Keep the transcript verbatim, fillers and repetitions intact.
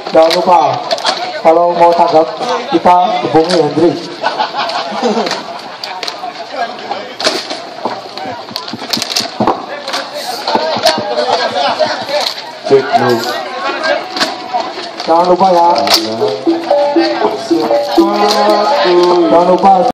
Jangan lupa kalau mau tanggap kita hubungi Hendrik. Jangan lupa ya. Jangan lupa.